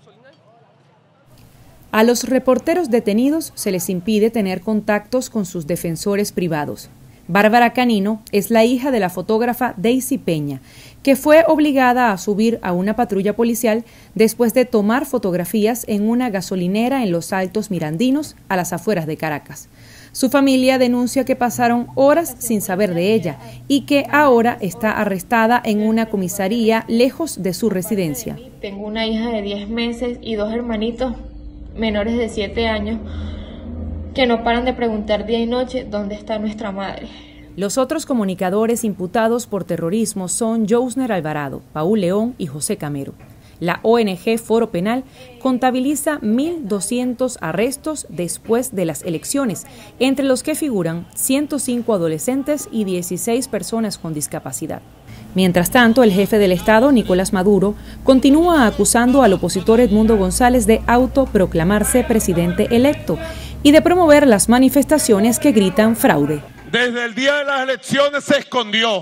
A los reporteros detenidos se les impide tener contactos con sus defensores privados. Bárbara Canino es la hija de la fotógrafa Daisy Peña, que fue obligada a subir a una patrulla policial después de tomar fotografías en una gasolinera en los Altos Mirandinos, a las afueras de Caracas. Su familia denuncia que pasaron horas sin saber de ella y que ahora está arrestada en una comisaría lejos de su residencia. Tengo una hija de 10 meses y 2 hermanitos menores de 7 años que no paran de preguntar día y noche dónde está nuestra madre. Los otros comunicadores imputados por terrorismo son Jousner Alvarado, Paul León y José Camero. La ONG Foro Penal contabiliza 1.200 arrestos después de las elecciones, entre los que figuran 105 adolescentes y 16 personas con discapacidad. Mientras tanto, el jefe del Estado, Nicolás Maduro, continúa acusando al opositor Edmundo González de autoproclamarse presidente electo y de promover las manifestaciones que gritan fraude. Desde el día de las elecciones se escondió.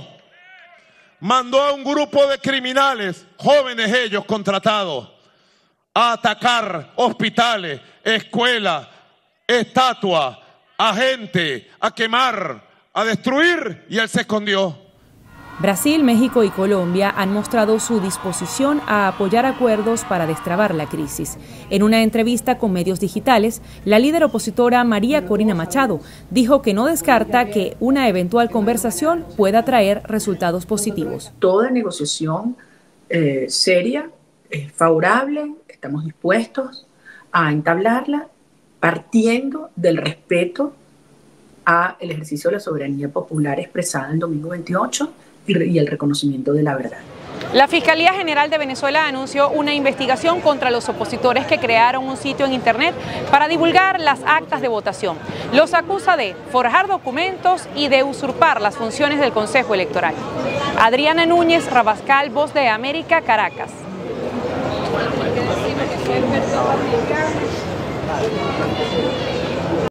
Mandó a un grupo de criminales, jóvenes ellos contratados, a atacar hospitales, escuelas, estatuas, a gente, a quemar, a destruir, y él se escondió. Brasil, México y Colombia han mostrado su disposición a apoyar acuerdos para destrabar la crisis. En una entrevista con medios digitales, la líder opositora María Corina Machado dijo que no descarta que una eventual conversación pueda traer resultados positivos. Toda negociación seria, favorable, estamos dispuestos a entablarla partiendo del respeto al ejercicio de la soberanía popular expresada el domingo 28 y el reconocimiento de la verdad. La Fiscalía General de Venezuela anunció una investigación contra los opositores que crearon un sitio en internet para divulgar las actas de votación. Los acusa de forjar documentos y de usurpar las funciones del Consejo Electoral. Adriana Núñez Rabascal, Voz de América, Caracas.